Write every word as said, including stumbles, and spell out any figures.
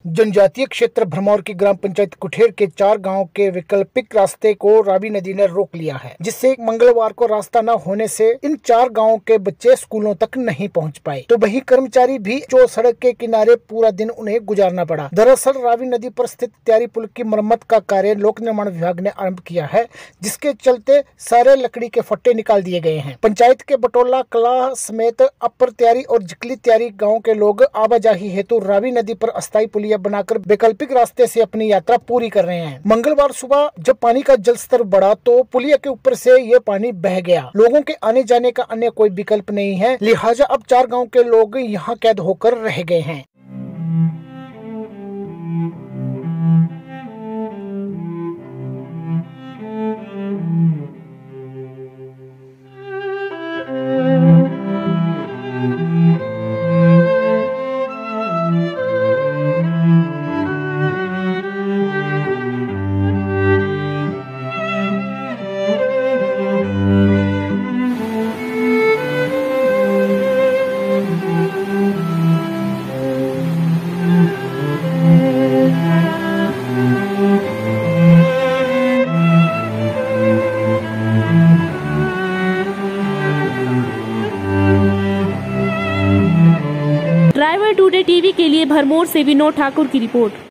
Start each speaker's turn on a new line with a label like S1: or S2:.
S1: जनजातीय क्षेत्र भरमौर की ग्राम पंचायत कुठेर के चार गांव के वैकल्पिक रास्ते को रावी नदी ने रोक लिया है, जिससे मंगलवार को रास्ता न होने से इन चार गांवों के बच्चे स्कूलों तक नहीं पहुंच पाए, तो वही कर्मचारी भी जो सड़क के किनारे पूरा दिन उन्हें गुजारना पड़ा। दरअसल रावी नदी पर स्थित त्यारी पुल की मरम्मत का कार्य लोक निर्माण विभाग ने आरम्भ किया है, जिसके चलते सारे लकड़ी के फट्टे निकाल दिए गए हैं। पंचायत के बटोला कला समेत अपर त्यारी और जिकली त्यारी गाँव के लोग आवाजाही हेतु रावी नदी पर अस्थायी पुलिया बनाकर वैकल्पिक रास्ते से अपनी यात्रा पूरी कर रहे हैं। मंगलवार सुबह जब पानी का जल स्तर बढ़ा तो पुलिया के ऊपर से ये पानी बह गया। लोगों के आने जाने का अन्य कोई विकल्प नहीं है, लिहाजा अब चार गांव के लोग यहां कैद होकर रह गए हैं।
S2: ड्राइवर टुडे टीवी के लिए भरमौर से विनोद ठाकुर की रिपोर्ट।